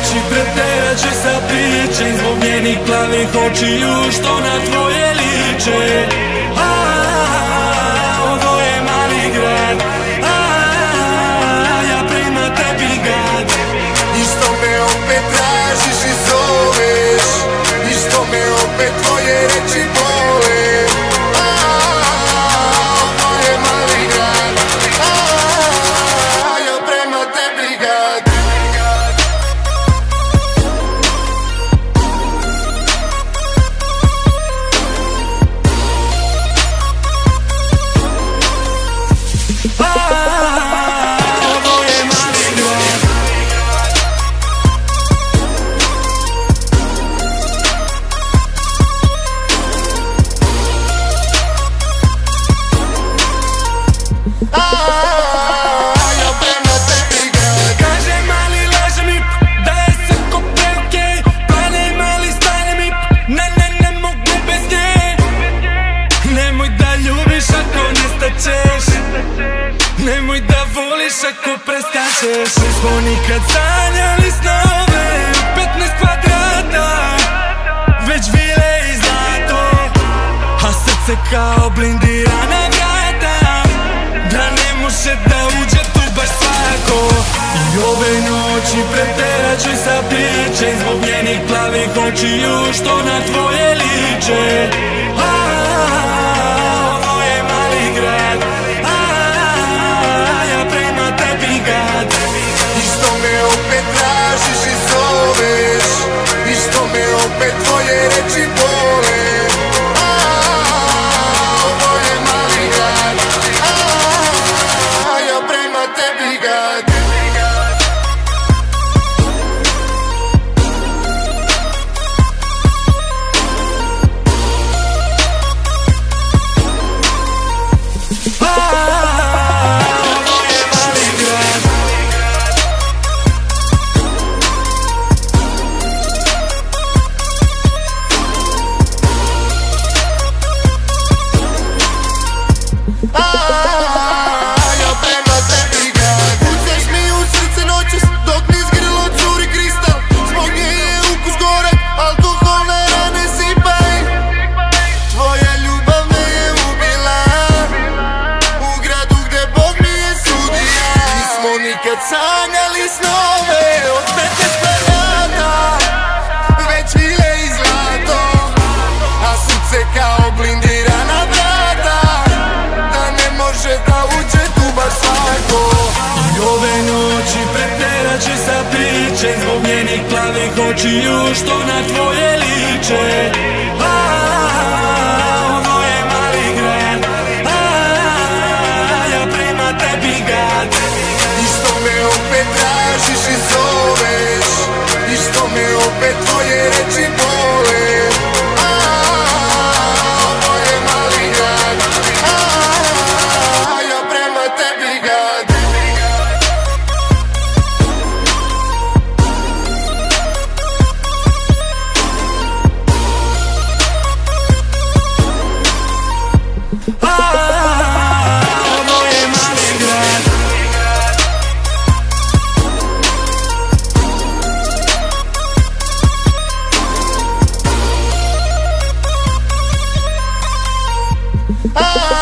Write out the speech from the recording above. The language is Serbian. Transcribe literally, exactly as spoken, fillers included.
noći pretjerat će sa pričem zbog njenih plavih očiju što na tvoje liče. Ovo je mali grad, ja prema tebi gad. I što me opet tražiš i zoveš, i što me opet tvoje reči bole. Ovo je mali grad, ja prema tebi gad. Nemoj da voliš ako preskačeš. Nismo nikad sanjali snove u petnaest kvadrata, već vile i zlato, a srce kao blindirana vrata, da ne može da uđe tu baš svako. I ove noći pretjerat ću sa pričem zbog njenih plavih očiju što na tvoje liče. Ovo je mali grad, i što me opet tražiš i zoveš, i što me opet tvoje reči bole. Ovo je mali grad, ja prema tebi gad. Nikad sanjali snove od petnaest kvadrata, već vile i zlato, a srce kao blindirana vrata, da ne može da uđe tu baš svako. I ove noći pretjerat će sa pričem zbog njenih plavih očiju što na tvoje liče. Ovo je mali grad, ja prema tebi gad. I što me opet tražiš i zoveš, i što me opet tvoje reči bole. Ovo je mali grad, ja prema tebi gad. Ah